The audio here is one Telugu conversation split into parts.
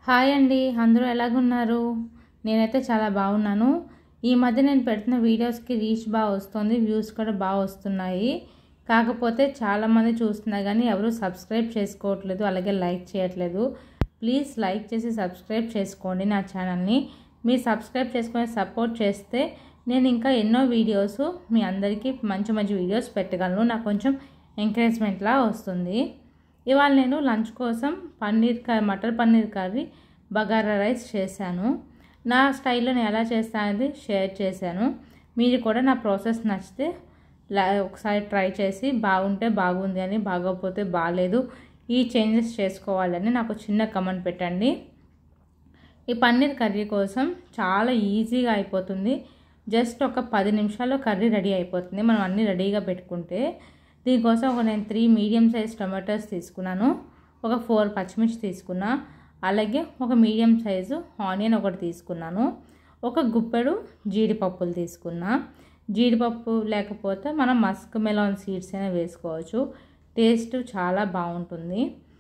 హాయ్ అండి, అందరూ ఎలాగున్నారు? నేనైతే చాలా బాగున్నాను. ఈ మధ్య నేను పెడుతున్న వీడియోస్కి రీచ్ బాగా వస్తుంది, వ్యూస్ కూడా బాగా వస్తున్నాయి. కాకపోతే చాలామంది చూస్తున్నా కానీ ఎవరు సబ్స్క్రైబ్ చేసుకోవట్లేదు, అలాగే లైక్ చేయట్లేదు. ప్లీజ్ లైక్ చేసి సబ్స్క్రైబ్ చేసుకోండి నా ఛానల్ని. మీరు సబ్స్క్రైబ్ చేసుకొని సపోర్ట్ చేస్తే నేను ఇంకా ఎన్నో వీడియోస్ మీ అందరికీ మంచి మంచి వీడియోస్ పెట్టగలను. నాకు కొంచెం ఎంకరేజ్మెంట్లా వస్తుంది. ఇవాళ నేను లంచ్ కోసం మటర్ పన్నీర్ కర్రీ, బగారా రైస్ చేశాను. నా స్టైల్లో నేను ఎలా చేస్తానది షేర్ చేశాను. మీరు కూడా నా ప్రాసెస్ నచ్చితే ఒకసారి ట్రై చేసి బాగుంటే బాగుంది అని, బాగోకపోతే బాగాలేదు, ఈ చేంజెస్ చేసుకోవాలని నాకు చిన్న కమెంట్ పెట్టండి. ఈ పన్నీర్ కర్రీ కోసం చాలా ఈజీగా అయిపోతుంది. జస్ట్ ఒక 10 నిమిషాల్లో కర్రీ రెడీ అయిపోతుంది మనం అన్నీ రెడీగా పెట్టుకుంటే. దీనికోసం నేను 3 మీడియం సైజ్ టమాటోస్ తీసుకున్నాను, ఒక 4 పచ్చిమిర్చి తీసుకున్నా, అలాగే ఒక మీడియం సైజు ఆనియన్ ఒకటి తీసుకున్నాను, ఒక గుప్పెడు జీడిపప్పులు తీసుకున్నా. జీడిపప్పు లేకపోతే మనం మస్క్ మెలాన్ సీడ్స్ అయినా వేసుకోవచ్చు, టేస్ట్ చాలా బాగుంటుంది.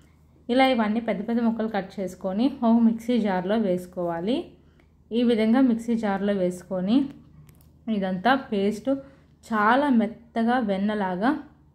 ఇలా ఇవన్నీ పెద్ద పెద్ద ముక్కలు కట్ చేసుకొని ఒక మిక్సీ జార్లో వేసుకోవాలి. ఈ విధంగా మిక్సీ జార్లో వేసుకొని ఇదంతా పేస్ట్ చాలా మెత్తగా వెన్నలాగా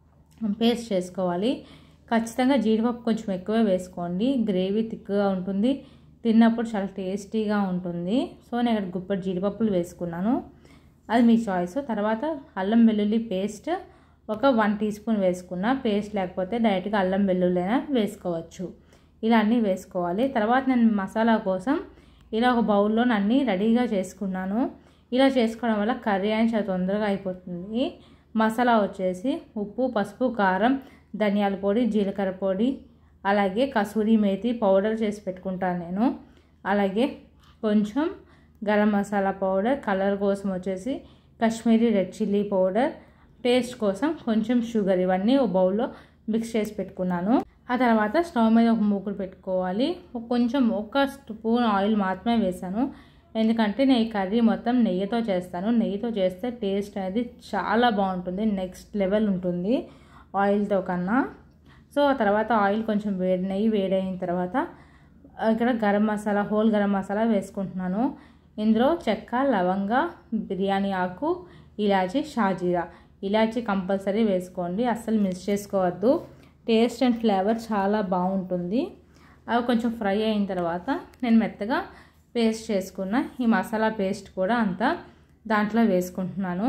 పేస్ట్ చేసుకోవాలి. ఖచ్చితంగా జీడిపప్పు కొంచెం ఎక్కువే వేసుకోండి, గ్రేవీ థిక్గా ఉంటుంది, తిన్నప్పుడు చాలా టేస్టీగా ఉంటుంది. సో నేను ఇక్కడ గుప్పెడు జీడిపప్పులు వేసుకున్నాను, అది మీ చాయిస్. తర్వాత అల్లం వెల్లుల్లి పేస్ట్ ఒక 1 టీ స్పూన్ వేసుకున్నా, పేస్ట్ లేకపోతే డైరెక్ట్గా అల్లం వెల్లుల్లి అయినా వేసుకోవచ్చు. ఇలా అన్నీ వేసుకోవాలి. తర్వాత నేను మసాలా కోసం ఇలా ఒక బౌల్లో అన్నీ రెడీగా చేసుకున్నాను. ఇలా చేసుకోవడం వల్ల కర్రీ అని చాలా తొందరగా అయిపోతుంది. మసాలా వచ్చేసి ఉప్పు, పసుపు, కారం, ధనియాల పొడి, జీలకర్ర పొడి, అలాగే కసూరి మేతి పౌడర్ చేసి పెట్టుకుంటాను నేను. అలాగే కొంచెం గరం మసాలా పౌడర్, కలర్ కోసం వచ్చేసి Kashmiri red chilli powder, taste కోసం కొంచెం షుగర్, ఇవన్నీ ఒక బౌల్లో మిక్స్ చేసి పెట్టుకున్నాను. ఆ తర్వాత స్టవ్ మీద ఒక మూకుడు పెట్టుకోవాలి. కొంచెం 1 స్పూన్ ఆయిల్ మాత్రమే వేసాను, ఎందుకంటే నేను ఈ కర్రీ మొత్తం నెయ్యితో చేస్తాను. నెయ్యితో చేస్తే టేస్ట్ అనేది చాలా బాగుంటుంది, నెక్స్ట్ లెవెల్ ఉంటుంది ఆయిల్తో కన్నా. సో ఆ తర్వాత ఆయిల్ కొంచెం నెయ్యి వేడైన తర్వాత ఇక్కడ గరం మసాలా, హోల్ గరం మసాలా వేసుకుంటున్నాను. ఇందులో చెక్క, లవంగ, బిర్యానీ ఆకు, ఇలాచీ, షాజీరా. ఇలాచీ కంపల్సరీ వేసుకోండి, అస్సలు మిస్ చేసుకోవద్దు, టేస్ట్ అండ్ ఫ్లేవర్ చాలా బాగుంటుంది. అవి కొంచెం ఫ్రై అయిన తర్వాత నేను మెత్తగా పేస్ట్ చేసుకున్న ఈ మసాలా పేస్ట్ కూడా అంతా దాంట్లో వేసుకుంటున్నాను.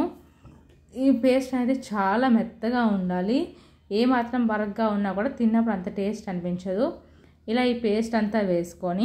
ఈ పేస్ట్ అనేది చాలా మెత్తగా ఉండాలి, ఏమాత్రం బరగ్గా ఉన్నా కూడా తిన్నప్పుడు అంత టేస్ట్ అనిపించదు. ఇలా ఈ పేస్ట్ అంతా వేసుకొని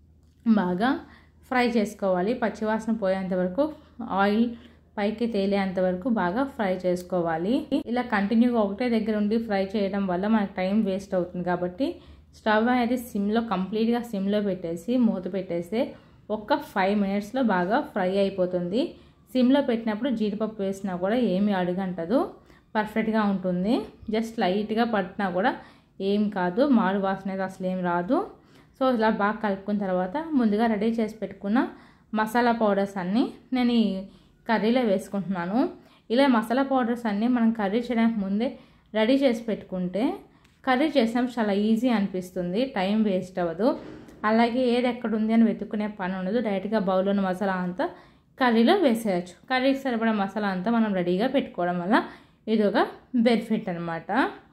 బాగా ఫ్రై చేసుకోవాలి. పచ్చివాసన పోయేంత వరకు, ఆయిల్ పైకి తేలేంత వరకు బాగా ఫ్రై చేసుకోవాలి. ఇలా కంటిన్యూగా ఒకటే దగ్గర ఉండి ఫ్రై చేయడం వల్ల మనకు టైం వేస్ట్ అవుతుంది. కాబట్టి స్టవ్ అనేది కంప్లీట్గా సిమ్లో పెట్టేసి మూత పెట్టేస్తే ఒక 5 మినిట్స్లో బాగా ఫ్రై అయిపోతుంది. సిమ్లో పెట్టినప్పుడు జీడిపప్పు వేసినా కూడా ఏమీ అడుగంటదు, పర్ఫెక్ట్గా ఉంటుంది. జస్ట్ లైట్గా పట్టినా కూడా ఏం కాదు, మాడు వాసన అయితే అసలు ఏం రాదు. సో ఇలా బాగా కలుపుకున్న తర్వాత ముందుగా రెడీ చేసి పెట్టుకున్న మసాలా పౌడర్స్ అన్నీ నేను ఈ కర్రీలో వేసుకుంటున్నాను. ఇలా మసాలా పౌడర్స్ అన్నీ మనం కర్రీ చేయడానికి ముందే రెడీ చేసి పెట్టుకుంటే కర్రీ చేసినప్పుడు చాలా ఈజీ అనిపిస్తుంది, టైం వేస్ట్ అవ్వదు. అలాగే ఏది ఎక్కడ ఉంది అని వెతుక్కునే పని ఉండదు, డైరెక్ట్గా బౌల్లోని మసాలా అంతా కర్రీలో వేసేయచ్చు. కర్రీకి సరిపడా మసాలా అంతా మనం రెడీగా పెట్టుకోవడం వల్ల ఇది ఒక బెనిఫిట్ అనమాట.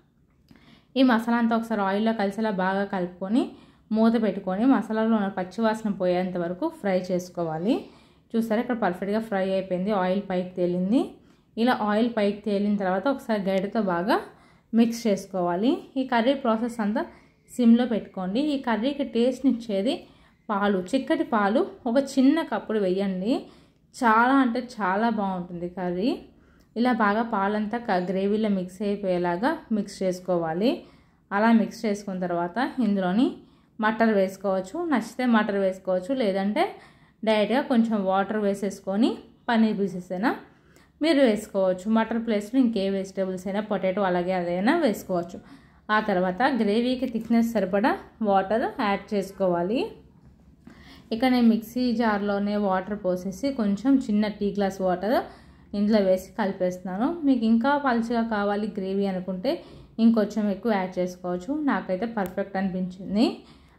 ఈ మసాలా అంతా ఒకసారి ఆయిల్లో కలిసేలా బాగా కలుపుకొని మూత పెట్టుకొని మసాలాలో ఉన్న పచ్చివాసన పోయేంత వరకు ఫ్రై చేసుకోవాలి. చూసారా, ఇక్కడ పర్ఫెక్ట్గా ఫ్రై అయిపోయింది, ఆయిల్ పైకి తేలింది. ఇలా ఆయిల్ పైకి తేలిన తర్వాత ఒకసారి గరిటెతో బాగా మిక్స్ చేసుకోవాలి. ఈ కర్రీ ప్రాసెస్ అంతా సిమ్లో పెట్టుకోండి. ఈ కర్రీకి టేస్ట్ని ఇచ్చేది పాలు, చిక్కటి పాలు ఒక చిన్న కప్పుడు వేయండి, చాలా అంటే చాలా బాగుంటుంది కర్రీ. ఇలా బాగా పాలంతా గ్రేవీలో మిక్స్ అయిపోయేలాగా మిక్స్ చేసుకోవాలి. అలా మిక్స్ చేసుకున్న తర్వాత ఇందులోని మటర్ వేసుకోవచ్చు, నచ్చితే మటర్ వేసుకోవచ్చు, లేదంటే డైరెక్ట్గా కొంచెం వాటర్ వేసేసుకొని పన్నీర్ పీసెస్ అయినా మీరు వేసుకోవచ్చు. మటర్ ప్లేస్లో ఇంకే వెజిటేబుల్స్ అయినా, పొటాటో అలాగే అదైనా వేసుకోవచ్చు. ఆ తర్వాత గ్రేవీకి థిక్నెస్ సరిపడా వాటర్ యాడ్ చేసుకోవాలి. ఇక నేను మిక్సీ జార్లోనే వాటర్ పోసేసి కొంచెం చిన్న టీ గ్లాస్ వాటర్ ఇందులో వేసి కలిపేస్తున్నాను. మీకు ఇంకా పలుచగా కావాలి గ్రేవీ అనుకుంటే ఇంకొంచెం ఎక్కువ యాడ్ చేసుకోవచ్చు, నాకైతే పర్ఫెక్ట్ అనిపించింది.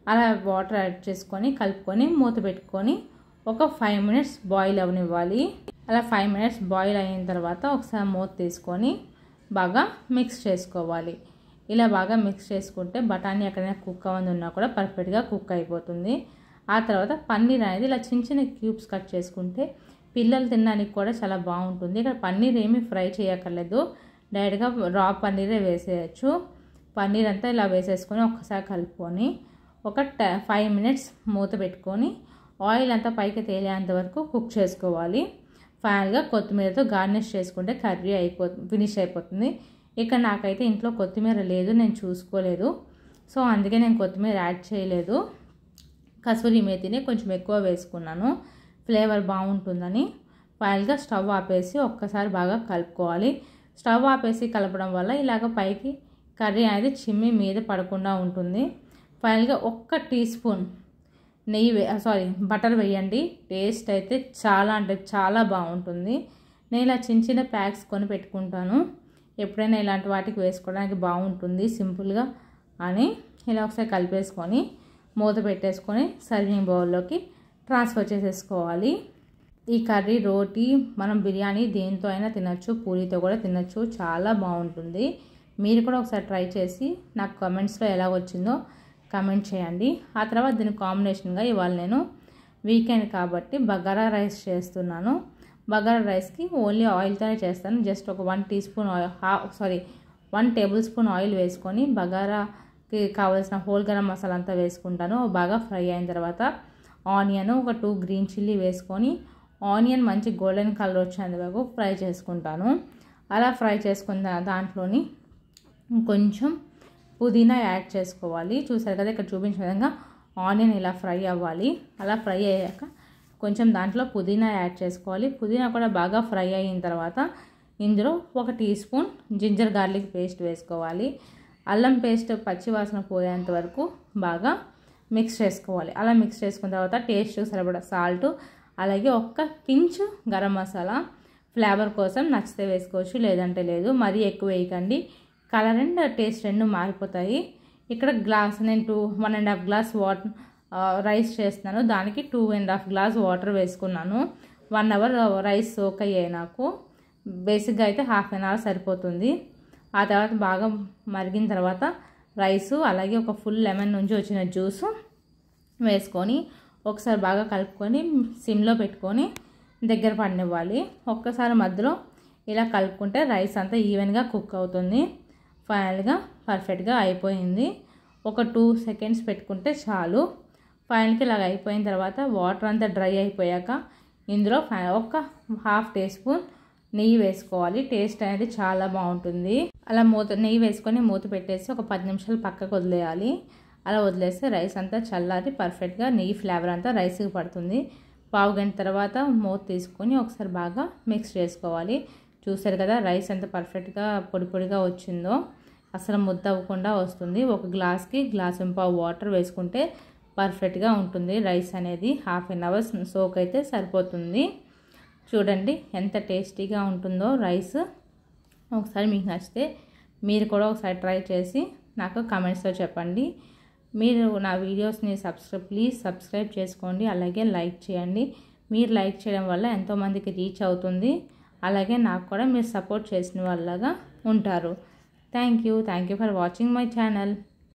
అలా వాటర్ యాడ్ చేసుకొని కలుపుకొని మూత పెట్టుకొని ఒక 5 మినిట్స్ బాయిల్ అవనివ్వాలి. అలా 5 మినిట్స్ బాయిల్ అయిన తర్వాత ఒకసారి మూత తీసుకొని బాగా మిక్స్ చేసుకోవాలి. ఇలా బాగా మిక్స్ చేసుకుంటే బఠానీ ఎక్కడైనా కుక్ అవ్వని ఉన్నా కూడా పర్ఫెక్ట్గా కుక్ అయిపోతుంది. ఆ తర్వాత పన్నీర్ అనేది ఇలా చిన్న చిన్న క్యూబ్స్ కట్ చేసుకుంటే పిల్లలు తినడానికి కూడా చాలా బాగుంటుంది. ఇక్కడ పన్నీర్ ఏమీ ఫ్రై చేయక్కర్లేదు, డైరెక్ట్గా రా పన్నీరే వేసేయచ్చు. పన్నీర్ అంతా ఇలా వేసేసుకొని ఒక్కసారి కలుపుకొని ఒక 5 మినిట్స్ మూత పెట్టుకొని ఆయిల్ అంతా పైకి తేలేంత వరకు కుక్ చేసుకోవాలి. ఫైనల్గా కొత్తిమీరతో గార్నిష్ చేసుకుంటే కర్రీ ఫినిష్ అయిపోతుంది. ఇక్కడ నాకైతే ఇంట్లో కొత్తిమీర లేదు, నేను చూసుకోలేదు, సో అందుకే నేను కొత్తిమీర యాడ్ చేయలేదు. కసూరి మేతిని కొంచెం ఎక్కువ వేసుకున్నాను, ఫ్లేవర్ బాగుంటుందని. ఫైనల్గా స్టవ్ ఆపేసి ఒక్కసారి బాగా కలుపుకోవాలి. స్టవ్ ఆపేసి కలపడం వల్ల ఇలాగ పైకి కర్రీ అనేది చిమ్మి మీద పడకుండా ఉంటుంది. ఫైనల్గా 1 టీ స్పూన్ బటర్ వేయండి. టేస్ట్ అయితే చాలా అంటే చాలా బాగుంటుంది. నేను ఇలా చిన్న చిన్న ప్యాక్స్ కొని పెట్టుకుంటాను, ఎప్పుడైనా ఇలాంటి వాటికి వేసుకోవడానికి బాగుంటుంది సింపుల్గా అని. ఇలా ఒకసారి కలిపేసుకొని మూత పెట్టేసుకొని సర్వింగ్ బౌల్లోకి ట్రాన్స్ఫర్ చేసేసుకోవాలి. ఈ కర్రీ రోటీ మనం బిర్యానీ దేంతో అయినా తినచ్చు, పూరీతో కూడా తినచ్చు, చాలా బాగుంటుంది. మీరు కూడా ఒకసారి ట్రై చేసి నాకు కామెంట్స్లో ఎలా వచ్చిందో కామెంట్ చేయండి. ఆ తర్వాత దీని కాంబినేషన్గా ఇవాళ నేను వీకెండ్ కాబట్టి బగారా రైస్ చేస్తున్నాను. బగారా రైస్కి ఓన్లీ ఆయిల్తోనే చేస్తాను. జస్ట్ ఒక 1 టేబుల్ స్పూన్ ఆయిల్ వేసుకొని బగారాకి కావాల్సిన హోల్ గరం మసాలా అంతా వేసుకుంటాను. బాగా ఫ్రై అయిన తర్వాత ఆనియన్, ఒక 2 గ్రీన్ చిల్లీ వేసుకొని ఆనియన్ మంచి గోల్డెన్ కలర్ వచ్చేంత వరకు ఫ్రై చేసుకుంటాను. అలా ఫ్రై చేసుకున్న దాంట్లోని కొంచెం పుదీనా యాడ్ చేసుకోవాలి. చూసారు కదా ఇక్కడ చూపించిన విధంగా ఆనియన్ ఇలా ఫ్రై అవ్వాలి. అలా ఫ్రై అయ్యాక కొంచెం దాంట్లో పుదీనా యాడ్ చేసుకోవాలి. పుదీనా కూడా బాగా ఫ్రై అయిన తర్వాత ఇందులో 1 teaspoon ginger garlic paste వేసుకోవాలి. అల్లం పేస్ట్ పచ్చివాసన పోయేంత వరకు బాగా మిక్స్ చేసుకోవాలి. అలా మిక్స్ చేసుకున్న తర్వాత టేస్ట్ సరిపడా సాల్ట్, అలాగే 1 పించ్ గరం మసాలా ఫ్లేవర్ కోసం నచ్చితే వేసుకోవచ్చు, లేదంటే లేదు. మరీ ఎక్కువ వేయకండి, కలర్ అండ్ టేస్ట్ రెండు మారిపోతాయి. ఇక్కడ నేను 1.5 గ్లాస్ రైస్ చేస్తున్నాను, దానికి 2.5 గ్లాస్ వాటర్ వేసుకున్నాను. 1 అవర్ రైస్ సోక్ అయ్యాయి నాకు. బేసిక్గా అయితే హాఫ్ అన్ అవర్ సరిపోతుంది. ఆ తర్వాత బాగా మరిగిన తర్వాత రైసు, అలాగే ఒక ఫుల్ లెమన్ నుంచి వచ్చిన జ్యూసు వేసుకొని ఒకసారి బాగా కలుపుకొని సిమ్లో పెట్టుకొని దగ్గర పడనివ్వాలి. ఒక్కసారి మధ్యలో ఇలా కలుపుకుంటే రైస్ అంతా ఈవెన్గా కుక్ అవుతుంది. ఫైనల్గా పర్ఫెక్ట్గా అయిపోయింది. ఒక 2 సెకండ్స్ పెట్టుకుంటే చాలు. ఫైనల్కి ఇలాగ అయిపోయిన తర్వాత వాటర్ అంతా డ్రై అయిపోయాక ఇందులో ఒక 1/2 టీ స్పూన్ నెయ్యి వేసుకోవాలి. టేస్ట్ అనేది చాలా బాగుంటుంది. అలా నెయ్యి వేసుకొని మూత పెట్టేసి ఒక 10 నిమిషాలు పక్కకు వదిలేయాలి. అలా వదిలేస్తే రైస్ అంతా చల్లారి పర్ఫెక్ట్గా నెయ్యి ఫ్లేవర్ అంతా రైస్కి పడుతుంది. పావు గంట తర్వాత మూత తీసుకొని ఒకసారి బాగా మిక్స్ చేసుకోవాలి. చూసారు కదా రైస్ ఎంత పర్ఫెక్ట్గా పొడి పొడిగా వచ్చిందో, అసలు ముద్ద అవ్వకుండా వస్తుంది. ఒక గ్లాస్కి 1.5 గ్లాస్ వాటర్ వేసుకుంటే పర్ఫెక్ట్గా ఉంటుంది. రైస్ అనేది హాఫ్ అన్ అవర్ సోక్ అయితే సరిపోతుంది. చూడండి ఎంత టేస్టీగా ఉంటుందో రైస్. ఒకసారి మీకు నచ్చితే మీరు కూడా ఒకసారి ట్రై చేసి నాకు కామెంట్స్లో చెప్పండి. మీరు నా వీడియోస్ని ప్లీజ్ సబ్స్క్రైబ్ చేసుకోండి, అలాగే లైక్ చేయండి. మీరు లైక్ చేయడం వల్ల ఎంతోమందికి రీచ్ అవుతుంది, అలాగే నాకు కూడా మీరు సపోర్ట్ చేసిన వాళ్ళగా ఉంటారు. Thank you for watching my channel.